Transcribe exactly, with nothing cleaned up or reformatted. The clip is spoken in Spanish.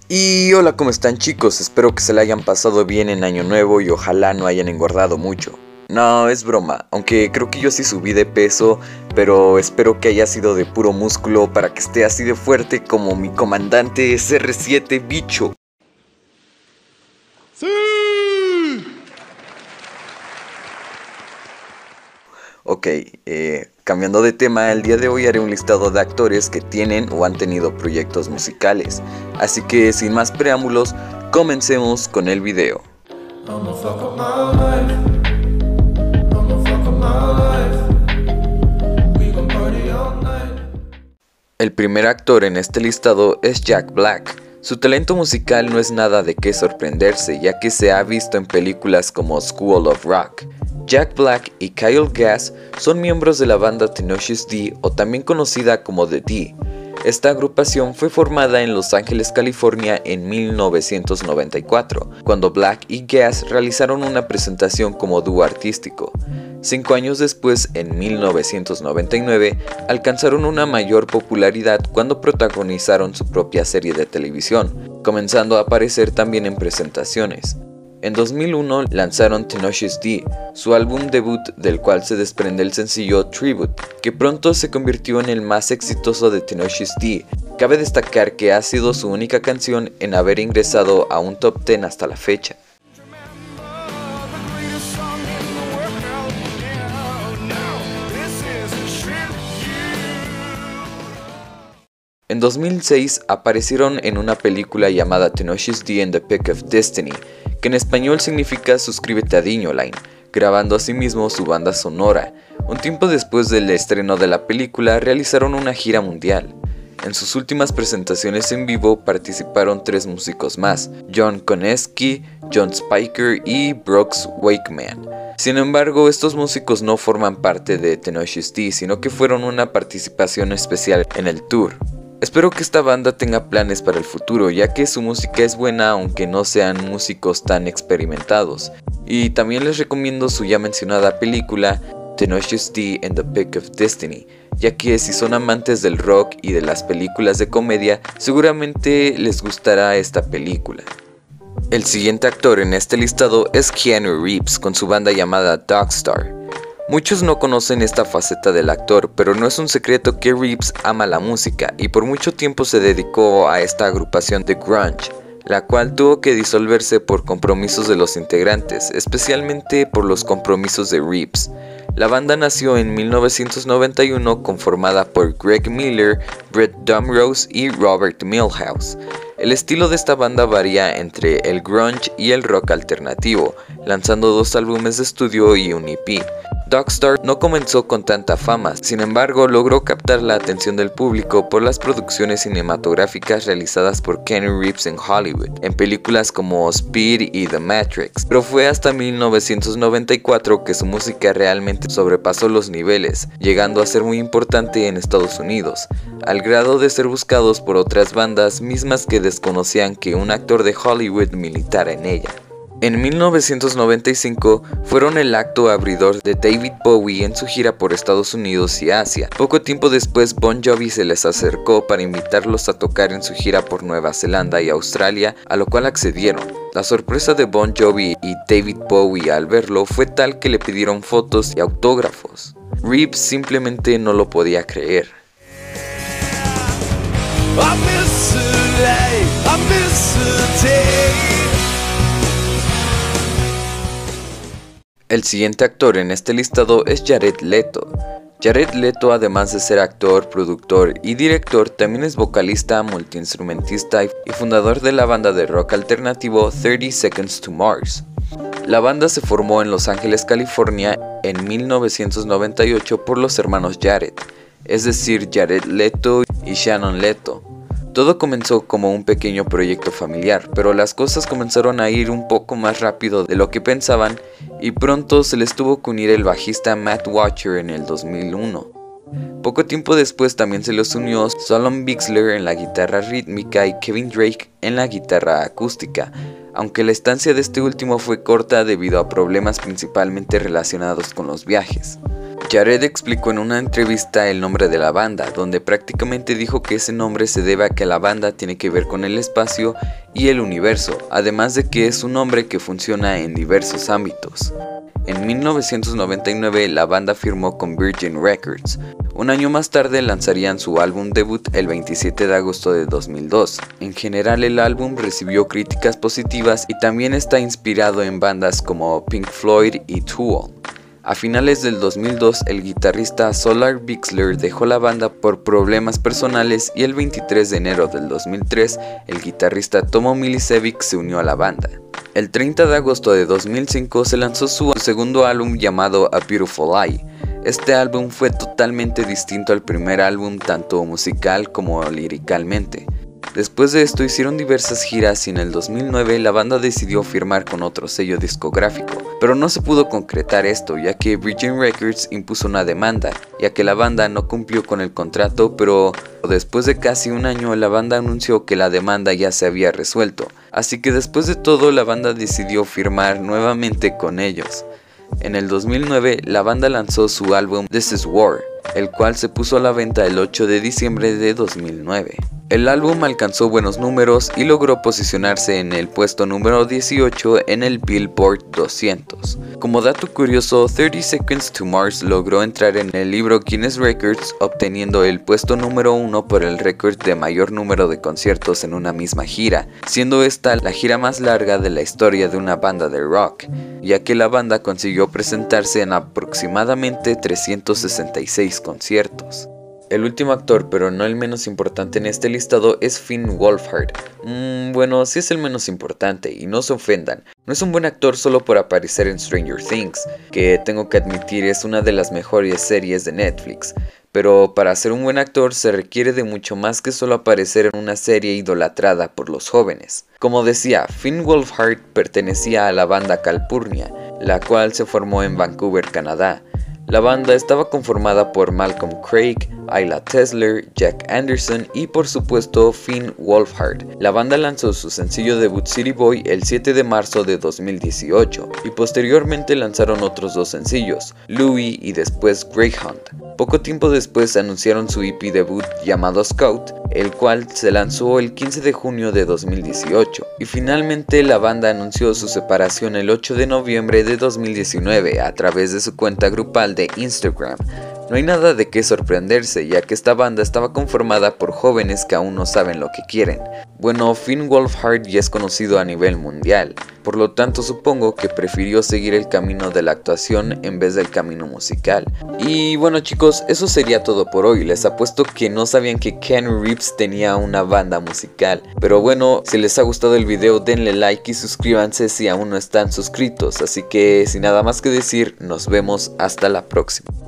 Y hola, ¿cómo están, chicos? Espero que se la hayan pasado bien en Año Nuevo y ojalá no hayan engordado mucho. No, es broma, aunque creo que yo sí subí de peso, pero espero que haya sido de puro músculo para que esté así de fuerte como mi comandante S R siete bicho. ¡Sí! Ok, eh, cambiando de tema, el día de hoy haré un listado de actores que tienen o han tenido proyectos musicales. Así que sin más preámbulos, comencemos con el video. El primer actor en este listado es Jack Black. Su talento musical no es nada de qué sorprenderse, ya que se ha visto en películas como School of Rock. Jack Black y Kyle Gass son miembros de la banda Tenacious D, o también conocida como The D. Esta agrupación fue formada en Los Ángeles, California en mil novecientos noventa y cuatro, cuando Black y Gass realizaron una presentación como dúo artístico. Cinco años después, en mil novecientos noventa y nueve, alcanzaron una mayor popularidad cuando protagonizaron su propia serie de televisión, comenzando a aparecer también en presentaciones. En dos mil uno lanzaron Tenacious D, su álbum debut del cual se desprende el sencillo Tribute, que pronto se convirtió en el más exitoso de Tenacious D. Cabe destacar que ha sido su única canción en haber ingresado a un top diez hasta la fecha. En dos mil seis aparecieron en una película llamada Tenacious D and the Pick of Destiny, que en español significa Suscríbete a Diñoline, grabando asimismo su banda sonora. Un tiempo después del estreno de la película realizaron una gira mundial. En sus últimas presentaciones en vivo participaron tres músicos más, John Koneski, John Spiker y Brooks Wakeman. Sin embargo, estos músicos no forman parte de Tenacious D, sino que fueron una participación especial en el tour. Espero que esta banda tenga planes para el futuro, ya que su música es buena aunque no sean músicos tan experimentados. Y también les recomiendo su ya mencionada película Tenacious D and the Pick of Destiny, ya que si son amantes del rock y de las películas de comedia, seguramente les gustará esta película. El siguiente actor en este listado es Keanu Reeves con su banda llamada Dogstar. Muchos no conocen esta faceta del actor, pero no es un secreto que Reeves ama la música y por mucho tiempo se dedicó a esta agrupación de grunge, la cual tuvo que disolverse por compromisos de los integrantes, especialmente por los compromisos de Reeves. La banda nació en mil novecientos noventa y uno conformada por Greg Miller, Brett Dumrose y Robert Milhouse. El estilo de esta banda varía entre el grunge y el rock alternativo, lanzando dos álbumes de estudio y un E P. Dogstar no comenzó con tanta fama, sin embargo logró captar la atención del público por las producciones cinematográficas realizadas por Keanu Reeves en Hollywood, en películas como Speed y The Matrix, pero fue hasta mil novecientos noventa y cuatro que su música realmente sobrepasó los niveles, llegando a ser muy importante en Estados Unidos, al grado de ser buscados por otras bandas mismas que desconocían que un actor de Hollywood militara en ella. En mil novecientos noventa y cinco fueron el acto abridor de David Bowie en su gira por Estados Unidos y Asia. Poco tiempo después Bon Jovi se les acercó para invitarlos a tocar en su gira por Nueva Zelanda y Australia, a lo cual accedieron. La sorpresa de Bon Jovi y David Bowie al verlo fue tal que le pidieron fotos y autógrafos. Reeves simplemente no lo podía creer. El siguiente actor en este listado es Jared Leto. Jared Leto, además de ser actor, productor y director, también es vocalista, multiinstrumentista y fundador de la banda de rock alternativo thirty seconds to Mars. La banda se formó en Los Ángeles, California en mil novecientos noventa y ocho por los hermanos Jared, es decir, Jared Leto y Shannon Leto. Todo comenzó como un pequeño proyecto familiar, pero las cosas comenzaron a ir un poco más rápido de lo que pensaban y pronto se les tuvo que unir el bajista Matt Watcher en el dos mil uno. Poco tiempo después también se les unió Solon Bixler en la guitarra rítmica y Kevin Drake en la guitarra acústica, aunque la estancia de este último fue corta debido a problemas principalmente relacionados con los viajes. Jared explicó en una entrevista el nombre de la banda, donde prácticamente dijo que ese nombre se debe a que la banda tiene que ver con el espacio y el universo, además de que es un nombre que funciona en diversos ámbitos. En mil novecientos noventa y nueve la banda firmó con Virgin Records. Un año más tarde lanzarían su álbum debut el veintisiete de agosto de dos mil dos. En general el álbum recibió críticas positivas y también está inspirado en bandas como Pink Floyd y Tool. A finales del dos mil dos, el guitarrista Solar Bixler dejó la banda por problemas personales y el veintitrés de enero del dos mil tres, el guitarrista Tomo Milicevic se unió a la banda. El treinta de agosto de dos mil cinco se lanzó su segundo álbum llamado A Beautiful Lie. Este álbum fue totalmente distinto al primer álbum tanto musical como líricamente. Después de esto hicieron diversas giras y en el dos mil nueve la banda decidió firmar con otro sello discográfico, pero no se pudo concretar esto ya que Virgin Records impuso una demanda, ya que la banda no cumplió con el contrato, pero después de casi un año la banda anunció que la demanda ya se había resuelto, así que después de todo la banda decidió firmar nuevamente con ellos. En el dos mil nueve la banda lanzó su álbum This Is War, el cual se puso a la venta el ocho de diciembre de dos mil nueve. El álbum alcanzó buenos números y logró posicionarse en el puesto número dieciocho en el Billboard doscientos. Como dato curioso, thirty Seconds to Mars logró entrar en el libro Guinness Records, obteniendo el puesto número uno por el récord de mayor número de conciertos en una misma gira, siendo esta la gira más larga de la historia de una banda de rock, ya que la banda consiguió presentarse en aproximadamente trescientos sesenta y seis conciertos. El último actor, pero no el menos importante en este listado, es Finn Wolfhard. Mm, bueno, sí es el menos importante, y no se ofendan. No es un buen actor solo por aparecer en Stranger Things, que tengo que admitir es una de las mejores series de Netflix. Pero para ser un buen actor se requiere de mucho más que solo aparecer en una serie idolatrada por los jóvenes. Como decía, Finn Wolfhard pertenecía a la banda Calpurnia, la cual se formó en Vancouver, Canadá. La banda estaba conformada por Malcolm Craig, Ayla Tesler, Jack Anderson y por supuesto Finn Wolfhard. La banda lanzó su sencillo debut City Boy el siete de marzo de dos mil dieciocho y posteriormente lanzaron otros dos sencillos, Louie y después Greyhound. Poco tiempo después anunciaron su E P debut llamado Scout, el cual se lanzó el quince de junio de dos mil dieciocho, y finalmente la banda anunció su separación el ocho de noviembre de dos mil diecinueve a través de su cuenta grupal de Instagram. No hay nada de qué sorprenderse, ya que esta banda estaba conformada por jóvenes que aún no saben lo que quieren. Bueno, Finn Wolfhard ya es conocido a nivel mundial, por lo tanto supongo que prefirió seguir el camino de la actuación en vez del camino musical. Y bueno chicos, eso sería todo por hoy. Les apuesto que no sabían que Keanu Reeves tenía una banda musical. Pero bueno, si les ha gustado el video denle like y suscríbanse si aún no están suscritos. Así que sin nada más que decir, nos vemos hasta la próxima.